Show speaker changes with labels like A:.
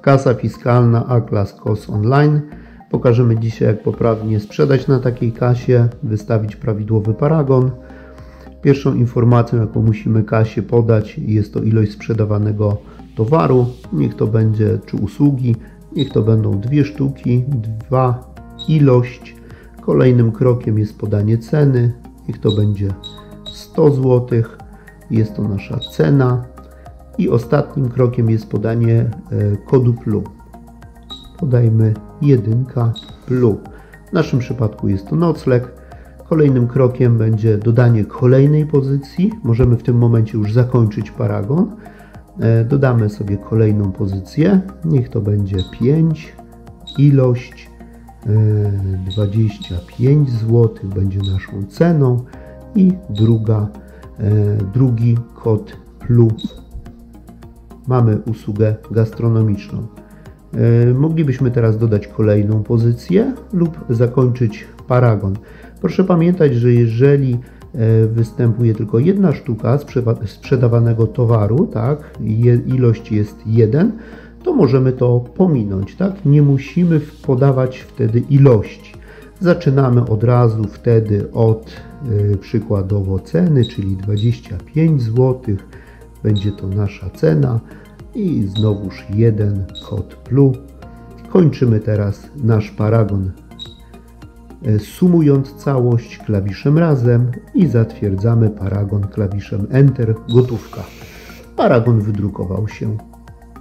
A: Kasa fiskalna A-Class KOS Online. Pokażemy dzisiaj, jak poprawnie sprzedać na takiej kasie, wystawić prawidłowy paragon. Pierwszą informacją, jaką musimy kasie podać, jest to ilość sprzedawanego towaru. Niech to będzie, czy usługi, niech to będą 2 sztuki, 2 ilość. Kolejnym krokiem jest podanie ceny. Niech to będzie 100 zł. Jest to nasza cena. I ostatnim krokiem jest podanie kodu PLU. Podajmy 1 PLU. W naszym przypadku jest to nocleg. Kolejnym krokiem będzie dodanie kolejnej pozycji. Możemy w tym momencie już zakończyć paragon. Dodamy sobie kolejną pozycję. Niech to będzie 5. Ilość 25 zł będzie naszą ceną. I drugi kod PLU. Mamy usługę gastronomiczną. Moglibyśmy teraz dodać kolejną pozycję lub zakończyć paragon. Proszę pamiętać, że jeżeli występuje tylko 1 sztuka sprzedawanego towaru, tak, ilość jest 1, to możemy to pominąć, tak? Nie musimy podawać wtedy ilości. Zaczynamy od razu wtedy od przykładowo ceny, czyli 25 zł. Będzie to nasza cena i znowuż 1 kod PLU. Kończymy teraz nasz paragon, sumując całość klawiszem razem i zatwierdzamy paragon klawiszem Enter, gotówka. Paragon wydrukował się.